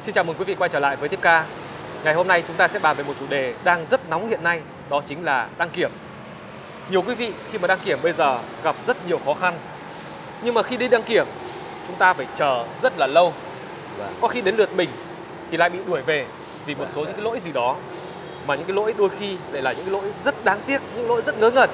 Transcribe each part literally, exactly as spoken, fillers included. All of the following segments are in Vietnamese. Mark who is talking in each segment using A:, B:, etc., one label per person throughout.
A: Xin chào mừng quý vị quay trở lại với Tiếp Ca. Ngày hôm nay chúng ta sẽ bàn về một chủ đề đang rất nóng hiện nay, đó chính là đăng kiểm. Nhiều quý vị khi mà đăng kiểm bây giờ gặp rất nhiều khó khăn. Nhưng mà khi đi đăng kiểm, chúng ta phải chờ rất là lâu. Có khi đến lượt mình thì lại bị đuổi về vì một số những cái lỗi gì đó. Mà những cái lỗi đôi khi lại là những cái lỗi rất đáng tiếc, những lỗi rất ngớ ngẩn.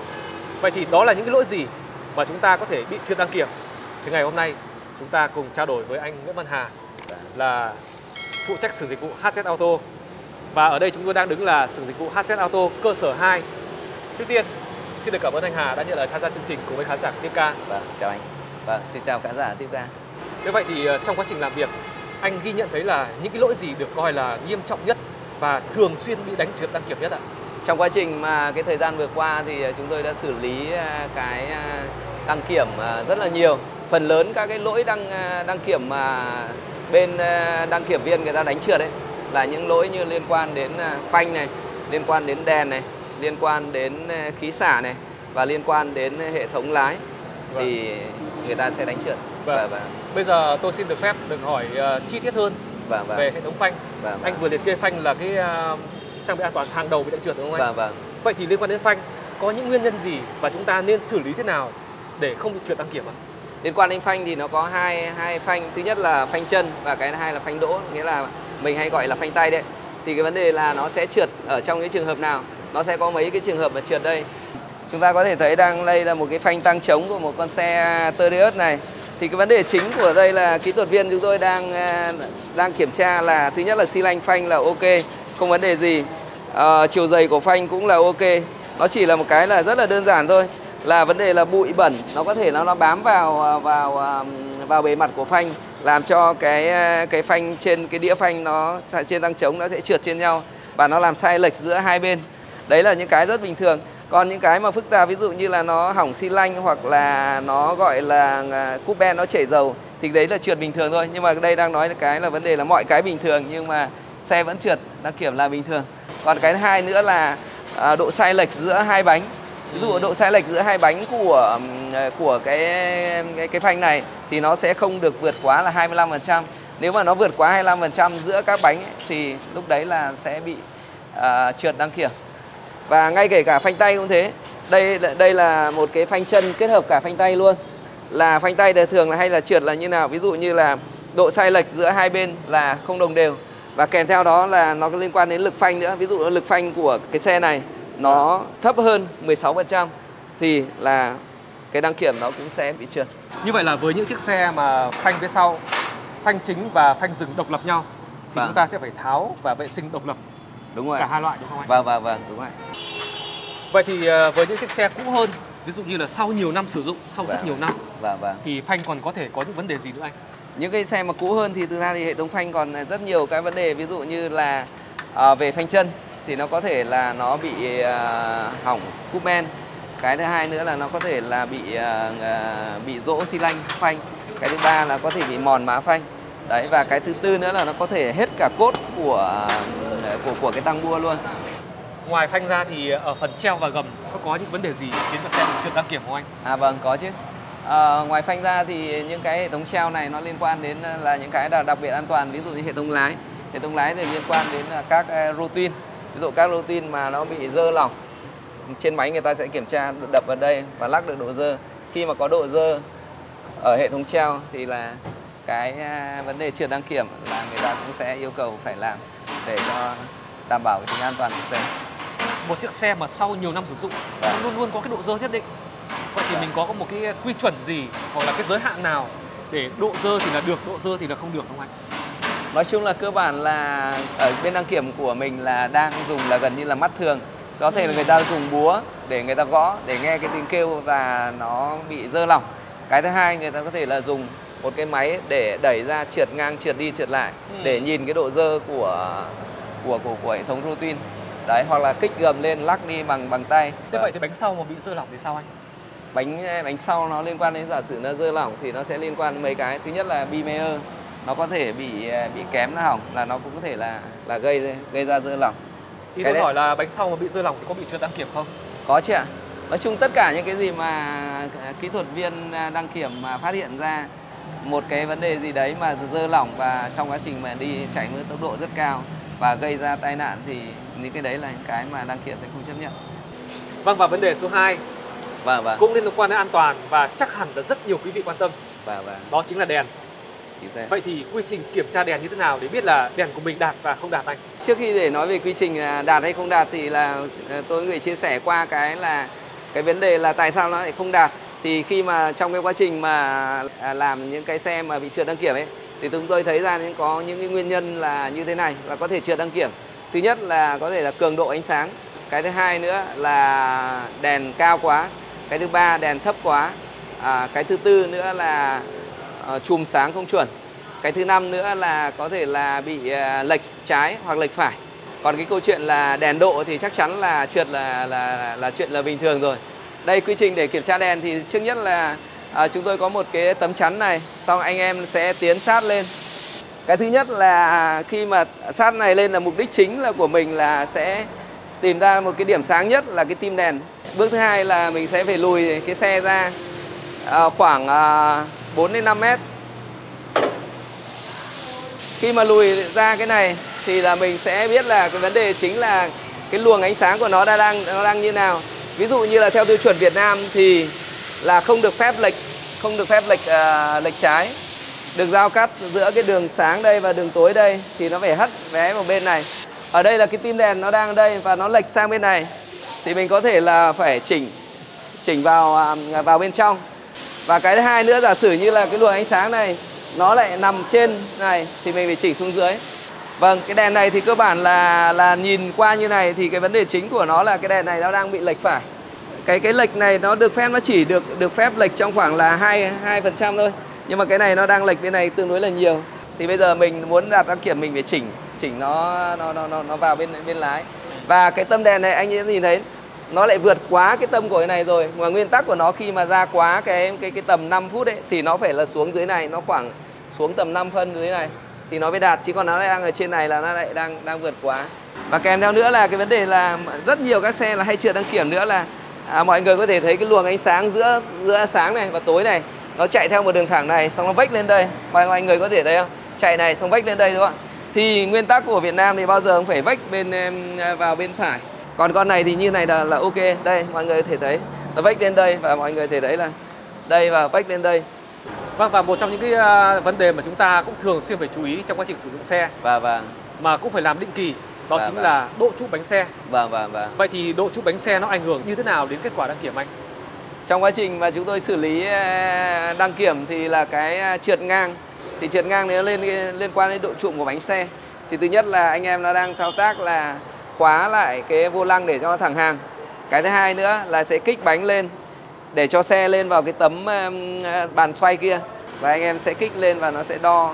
A: Vậy thì đó là những cái lỗi gì mà chúng ta có thể bị trượt đăng kiểm? Thì ngày hôm nay chúng ta cùng trao đổi với anh Nguyễn Văn Hà, là phụ trách xưởng dịch vụ hát dét Auto. Và ở đây chúng tôi đang đứng là xưởng dịch vụ hát dét Auto cơ sở hai. Trước tiên, xin được cảm ơn anh Hà đã nhận lời tham gia chương trình cùng với khán giả Tiếp Ca.
B: Vâng, chào anh. Vâng, xin chào khán giả Tiếp Ca.
A: Thế vậy thì trong quá trình làm việc, anh ghi nhận thấy là những cái lỗi gì được coi là nghiêm trọng nhất và thường xuyên bị đánh trượt đăng kiểm nhất ạ?
B: Trong quá trình mà cái thời gian vừa qua thì chúng tôi đã xử lý cái đăng kiểm rất là nhiều. Phần lớn các cái lỗi đăng đăng kiểm mà bên đăng kiểm viên người ta đánh trượt đấy là những lỗi như liên quan đến phanh này, liên quan đến đèn này, liên quan đến khí xả này và liên quan đến hệ thống lái. Vâng. Thì người ta sẽ đánh trượt.
A: Vâng. Và, và... Bây giờ tôi xin được phép được hỏi uh, chi tiết hơn
B: vâng, vâng.
A: về hệ thống phanh.
B: Vâng,
A: anh
B: vâng.
A: vừa liệt kê phanh là cái uh, trang bị an toàn hàng đầu bị đánh trượt đúng không anh?
B: Vâng, vâng.
A: Vậy thì liên quan đến phanh, có những nguyên nhân gì và chúng ta nên xử lý thế nào để không bị trượt đăng kiểm ạ?
B: Liên quan đến phanh thì nó có hai hai phanh, thứ nhất là phanh chân và cái thứ hai là phanh đỗ, nghĩa là mình hay gọi là phanh tay đấy. Thì cái vấn đề là nó sẽ trượt ở trong cái trường hợp nào, nó sẽ có mấy cái trường hợp mà trượt đây. Chúng ta có thể thấy đang đây là một cái phanh tăng trống của một con xe Terios này. Thì cái vấn đề chính của đây là kỹ thuật viên chúng tôi đang đang kiểm tra là thứ nhất là xi lanh phanh là ok, không vấn đề gì. À, chiều dày của phanh cũng là ok. Nó chỉ là một cái là rất là đơn giản thôi, là vấn đề là bụi bẩn nó có thể nó nó bám vào vào vào bề mặt của phanh, làm cho cái cái phanh trên cái đĩa phanh nó trên tăng trống nó sẽ trượt trên nhau và nó làm sai lệch giữa hai bên. Đấy là những cái rất bình thường. Còn những cái mà phức tạp, ví dụ như là nó hỏng xi lanh hoặc là nó gọi là cúp ben nó chảy dầu thì đấy là trượt bình thường thôi. Nhưng mà đây đang nói là cái là vấn đề là mọi cái bình thường nhưng mà xe vẫn trượt, đăng kiểm là bình thường. Còn cái thứ hai nữa là độ sai lệch giữa hai bánh. Ví dụ độ sai lệch giữa hai bánh của của cái cái cái phanh này thì nó sẽ không được vượt quá là hai mươi lăm phần trăm. Nếu mà nó vượt quá hai mươi lăm phần trăm giữa các bánh ấy, thì lúc đấy là sẽ bị uh, trượt đăng kiểm. Và ngay kể cả phanh tay cũng thế. Đây đây là một cái phanh chân kết hợp cả phanh tay luôn. Là phanh tay thì thường là hay là trượt là như nào? Ví dụ như là độ sai lệch giữa hai bên là không đồng đều. Và kèm theo đó là nó có liên quan đến lực phanh nữa. Ví dụ lực phanh của cái xe này nó thấp hơn mười sáu phần trăm thì là cái đăng kiểm nó cũng sẽ bị trượt.
A: Như vậy là với những chiếc xe mà phanh phía sau, phanh chính và phanh dừng độc lập nhau thì vâng. chúng ta sẽ phải tháo và vệ sinh độc lập.
B: Đúng rồi.
A: Cả hai loại đúng không anh?
B: Vâng, vâng, vâng, đúng rồi.
A: Vậy thì với những chiếc xe cũ hơn, ví dụ như là sau nhiều năm sử dụng, sau vâng. rất nhiều năm
B: vâng, vâng.
A: thì phanh còn có thể có những vấn đề gì nữa anh?
B: Những cái xe mà cũ hơn thì thực ra thì hệ thống phanh còn rất nhiều cái vấn đề, ví dụ như là à, về phanh chân thì nó có thể là nó bị uh, hỏng cúp ben. Cái thứ hai nữa là nó có thể là bị uh, uh, bị rỗ xi lanh phanh. Cái thứ ba là có thể bị mòn má phanh. Đấy, và cái thứ tư nữa là nó có thể hết cả cốt của uh, của của cái tăng bua luôn.
A: Ngoài phanh ra thì ở phần treo và gầm có có những vấn đề gì khiến cho xe bị trượt đăng kiểm không anh?
B: À vâng, có chứ. À, ngoài phanh ra thì những cái hệ thống treo này nó liên quan đến là những cái đặc biệt an toàn, ví dụ như hệ thống lái. Hệ thống lái thì liên quan đến các uh, routine. Ví dụ các routine mà nó bị dơ lỏng, trên máy người ta sẽ kiểm tra đập vào đây và lắc được độ dơ. Khi mà có độ dơ ở hệ thống treo thì là cái vấn đề trượt đăng kiểm là người ta cũng sẽ yêu cầu phải làm để cho đảm bảo cái tính an toàn của xe.
A: Một chiếc xe mà sau nhiều năm sử dụng nó luôn luôn có cái độ dơ nhất định. Vậy thì mình có một cái quy chuẩn gì hoặc là cái giới hạn nào để độ dơ thì là được, độ dơ thì là không được không anh?
B: Nói chung là cơ bản là ở bên đăng kiểm của mình là đang dùng là gần như là mắt thường. Có thể là người ta dùng búa để người ta gõ để nghe cái tiếng kêu và nó bị dơ lỏng. Cái thứ hai người ta có thể là dùng một cái máy để đẩy ra trượt ngang, trượt đi, trượt lại ừ. để nhìn cái độ dơ của của của, của hệ thống routine. Đấy, hoặc là kích gầm lên lắc đi bằng bằng tay.
A: Thế vậy thì bánh sau mà bị dơ lỏng thì sao anh?
B: Bánh bánh sau nó liên quan đến giả sử nó dơ lỏng thì nó sẽ liên quan đến mấy cái. Thứ nhất là bi mê nó có thể bị bị kém, nó hỏng là nó cũng có thể là là gây gây ra dơ lỏng.
A: Ý tôi hỏi là bánh sau mà bị dơ lỏng thì có bị trượt đăng kiểm không?
B: Có chứ ạ. Nói chung tất cả những cái gì mà kỹ thuật viên đăng kiểm mà phát hiện ra một cái vấn đề gì đấy mà dơ lỏng và trong quá trình mà đi chạy với tốc độ rất cao và gây ra tai nạn thì những cái đấy là những cái mà đăng kiểm sẽ không chấp nhận.
A: Vâng, và vấn đề số hai
B: Vâng, vâng.
A: cũng liên quan đến an toàn và chắc hẳn là rất nhiều quý vị quan tâm.
B: Vâng, vâng.
A: Đó chính là đèn. Vậy thì quy trình kiểm tra đèn như thế nào để biết là đèn của mình đạt và không đạt anh?
B: Trước khi để nói về quy trình đạt hay không đạt thì là tôi người chia sẻ qua cái là cái vấn đề là tại sao nó lại không đạt. Thì khi mà trong cái quá trình mà làm những cái xe mà bị trượt đăng kiểm ấy thì chúng tôi thấy ra những có những cái nguyên nhân là như thế này và có thể trượt đăng kiểm. Thứ nhất là có thể là cường độ ánh sáng. Cái thứ hai nữa là đèn cao quá. Cái thứ ba đèn thấp quá. À, cái thứ tư nữa là uh, chùm sáng không chuẩn. Cái thứ năm nữa là có thể là bị uh, lệch trái hoặc lệch phải. Còn cái câu chuyện là đèn độ thì chắc chắn là trượt là là là chuyện là bình thường rồi. Đây, quy trình để kiểm tra đèn thì trước nhất là à, chúng tôi có một cái tấm chắn này, xong anh em sẽ tiến sát lên. Cái thứ nhất là khi mà sát này lên là mục đích chính là của mình là sẽ tìm ra một cái điểm sáng nhất là cái tim đèn. Bước thứ hai là mình sẽ phải lùi cái xe ra à, khoảng à, bốn đến năm mét. Khi mà lùi ra cái này thì là mình sẽ biết là cái vấn đề chính là cái luồng ánh sáng của nó đang nó đang như nào. Ví dụ như là theo tiêu chuẩn Việt Nam thì là không được phép lệch, không được phép lệch uh, lệch trái. Được giao cắt giữa cái đường sáng đây và đường tối đây thì nó phải hất vé vào bên này. Ở đây là cái tim đèn nó đang ở đây và nó lệch sang bên này thì mình có thể là phải chỉnh chỉnh vào uh, vào bên trong. Và cái thứ hai nữa, giả sử như là cái luồng ánh sáng này nó lại nằm trên này thì mình phải chỉnh xuống dưới. Vâng, cái đèn này thì cơ bản là là nhìn qua như này thì cái vấn đề chính của nó là cái đèn này nó đang bị lệch phải. Cái cái lệch này nó được phép nó chỉ được được phép lệch trong khoảng là hai hai phần trăm thôi. Nhưng mà cái này nó đang lệch bên này tương đối là nhiều. Thì bây giờ mình muốn đạt đăng kiểm mình phải chỉnh chỉnh nó nó nó nó vào bên bên lái. Và cái tâm đèn này anh nhìn thấy nó lại vượt quá cái tâm của cái này rồi. Mà nguyên tắc của nó khi mà ra quá cái cái cái tầm năm phút ấy thì nó phải là xuống dưới này, nó khoảng xuống tầm năm phân dưới này thì nó mới đạt, chứ còn nó lại đang ở trên này là nó lại đang đang vượt quá. Và kèm theo nữa là cái vấn đề là rất nhiều các xe là hay trượt đăng kiểm nữa là à, mọi người có thể thấy cái luồng ánh sáng giữa giữa sáng này và tối này nó chạy theo một đường thẳng này xong nó vách lên đây, mọi mọi người có thể thấy không, chạy này xong vách lên đây đúng không ạ? Thì nguyên tắc của Việt Nam thì bao giờ cũng phải vách bên vào bên phải. Còn con này thì như này là là ok. Đây mọi người có thể thấy nó vách lên đây và mọi người có thể thấy là đây và vách lên đây.
A: Vâng, và một trong những cái uh, vấn đề mà chúng ta cũng thường xuyên phải chú ý trong quá trình sử dụng xe
B: và và
A: mà cũng phải làm định kỳ đó
B: và,
A: chính
B: và.
A: là độ trụ bánh xe.
B: Vâng vâng vâng.
A: Vậy thì độ trụ bánh xe nó ảnh hưởng như thế nào đến kết quả đăng kiểm anh?
B: Trong quá trình mà chúng tôi xử lý đăng kiểm thì là cái trượt ngang thì trượt ngang nó lên liên quan đến độ trụm của bánh xe. Thì thứ nhất là anh em nó đang thao tác là khóa lại cái vô lăng để cho nó thẳng hàng. Cái thứ hai nữa là sẽ kích bánh lên để cho xe lên vào cái tấm bàn xoay kia, và anh em sẽ kích lên và nó sẽ đo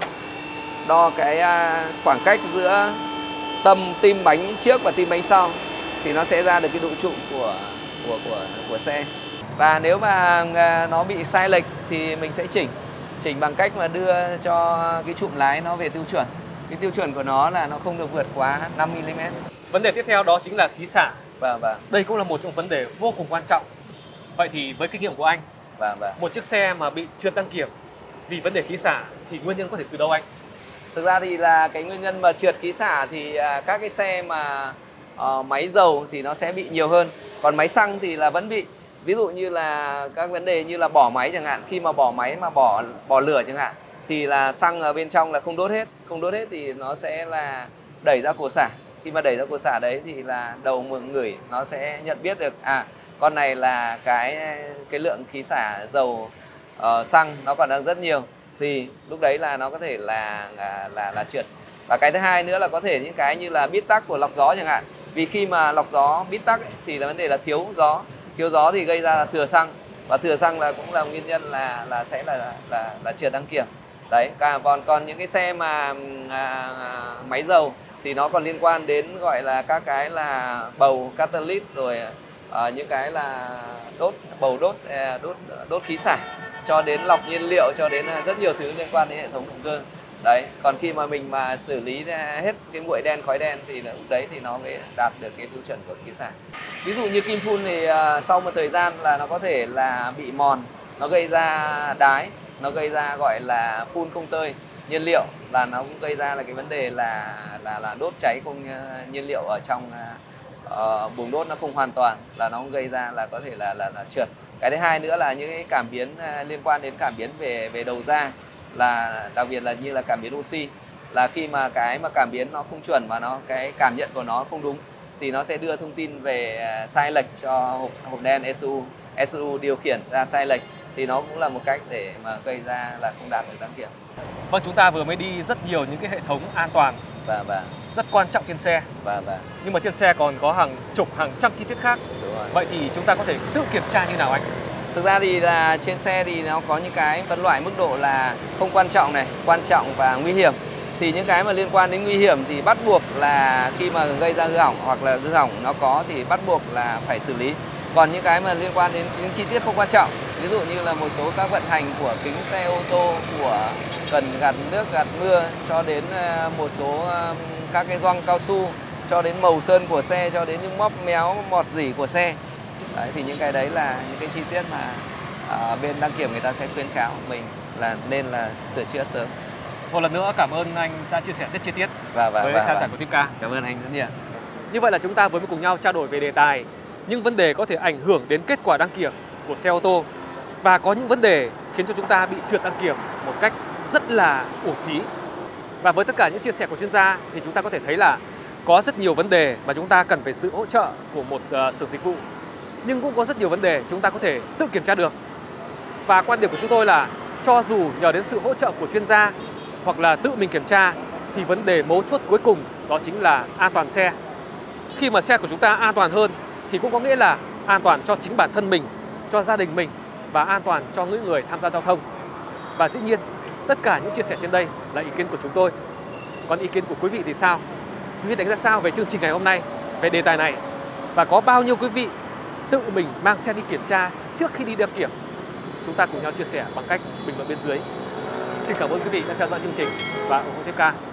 B: đo cái khoảng cách giữa tâm tim bánh trước và tim bánh sau thì nó sẽ ra được cái độ trụm của của của của xe. Và nếu mà nó bị sai lệch thì mình sẽ chỉnh chỉnh bằng cách mà đưa cho cái trụm lái nó về tiêu chuẩn. Cái tiêu chuẩn của nó là nó không được vượt quá năm mi li mét.
A: Vấn đề tiếp theo đó chính là khí xả.
B: Vâng vâng.
A: Đây cũng là một trong vấn đề vô cùng quan trọng. Vậy thì với kinh nghiệm của anh,
B: vâng vâng,
A: một chiếc xe mà bị trượt đăng kiểm vì vấn đề khí xả thì nguyên nhân có thể từ đâu anh?
B: Thực ra thì là cái nguyên nhân mà trượt khí xả thì các cái xe mà uh, máy dầu thì nó sẽ bị nhiều hơn. Còn máy xăng thì là vẫn bị. Ví dụ như là các vấn đề như là bỏ máy chẳng hạn, khi mà bỏ máy mà bỏ bỏ lửa chẳng hạn thì là xăng ở bên trong là không đốt hết, không đốt hết thì nó sẽ là đẩy ra cổ xả. Khi mà đẩy ra cổ xả đấy thì là đầu mường ngửi nó sẽ nhận biết được à con này là cái cái lượng khí xả dầu uh, xăng nó còn đang rất nhiều, thì lúc đấy là nó có thể là là là, là trượt. Và cái thứ hai nữa là có thể những cái như là bít tắc của lọc gió chẳng hạn, vì khi mà lọc gió bít tắc ấy, thì là vấn đề là thiếu gió, thiếu gió thì gây ra là thừa xăng, và thừa xăng là cũng là nguyên nhân là là sẽ là là là trượt đăng kiểm đấy. Còn còn những cái xe mà à, máy dầu thì nó còn liên quan đến gọi là các cái là bầu catalyst, rồi à, những cái là đốt bầu đốt đốt đốt khí xả, cho đến lọc nhiên liệu, cho đến rất nhiều thứ liên quan đến hệ thống động cơ đấy. Còn khi mà mình mà xử lý hết cái bụi đen khói đen thì lúc đấy thì nó mới đạt được cái tiêu chuẩn của khí xả. Ví dụ như kim phun thì uh, sau một thời gian là nó có thể là bị mòn, nó gây ra đái, nó gây ra gọi là phun không tơi nhiên liệu, là nó cũng gây ra là cái vấn đề là là là đốt cháy không nhiên liệu ở trong uh, buồng đốt nó không hoàn toàn, là nó cũng gây ra là có thể là là, là trượt. Cái thứ hai nữa là những cái cảm biến uh, liên quan đến cảm biến về về đầu ra, là đặc biệt là như là cảm biến oxy, là khi mà cái mà cảm biến nó không chuẩn và nó cái cảm nhận của nó không đúng thì nó sẽ đưa thông tin về sai lệch cho hộp, hộp đen e xê u. e xê u điều khiển ra sai lệch thì nó cũng là một cách để mà gây ra là không đạt được đăng kiểm.
A: Vâng, chúng ta vừa mới đi rất nhiều những cái hệ thống an toàn
B: và và
A: rất quan trọng trên xe.
B: và và
A: Nhưng mà trên xe còn có hàng chục, hàng trăm chi tiết khác.
B: Đúng rồi.
A: Vậy thì chúng ta có thể tự kiểm tra như nào anh?
B: Thực ra thì là trên xe thì nó có những cái phân loại mức độ là không quan trọng này, quan trọng và nguy hiểm. Thì những cái mà liên quan đến nguy hiểm thì bắt buộc là khi mà gây ra hư hỏng hoặc là hư hỏng nó có thì bắt buộc là phải xử lý. Còn những cái mà liên quan đến những chi tiết không quan trọng, ví dụ như là một số các vận hành của kính xe ô tô, của cần gạt nước, gạt mưa, cho đến một số các cái gioăng cao su, cho đến màu sơn của xe, cho đến những móp méo, mọt rỉ của xe. Đấy, thì những cái đấy là những cái chi tiết mà à, bên đăng kiểm người ta sẽ khuyến cáo mình là nên là sửa chữa sớm.
A: Một lần nữa cảm ơn anh đã chia sẻ rất chi tiết
B: và, và,
A: với
B: và,
A: khán
B: và.
A: giả của Tipcar.
B: Cảm ơn anh rất nhiều.
A: Như vậy là chúng ta vừa mới cùng nhau trao đổi về đề tài những vấn đề có thể ảnh hưởng đến kết quả đăng kiểm của xe ô tô, và có những vấn đề khiến cho chúng ta bị trượt đăng kiểm một cách rất là uổng phí. Và với tất cả những chia sẻ của chuyên gia thì chúng ta có thể thấy là có rất nhiều vấn đề mà chúng ta cần phải sự hỗ trợ của một uh, xưởng dịch vụ, nhưng cũng có rất nhiều vấn đề chúng ta có thể tự kiểm tra được. Và quan điểm của chúng tôi là cho dù nhờ đến sự hỗ trợ của chuyên gia hoặc là tự mình kiểm tra thì vấn đề mấu chốt cuối cùng đó chính là an toàn xe. Khi mà xe của chúng ta an toàn hơn thì cũng có nghĩa là an toàn cho chính bản thân mình, cho gia đình mình và an toàn cho những người tham gia giao thông. Và dĩ nhiên, tất cả những chia sẻ trên đây là ý kiến của chúng tôi. Còn ý kiến của quý vị thì sao? Quý vị đánh giá sao về chương trình ngày hôm nay, về đề tài này? Và có bao nhiêu quý vị tự mình mang xe đi kiểm tra trước khi đi đăng kiểm? Chúng ta cùng nhau chia sẻ bằng cách bình luận bên dưới. Xin cảm ơn quý vị đã theo dõi chương trình và ủng hộ Tipcar.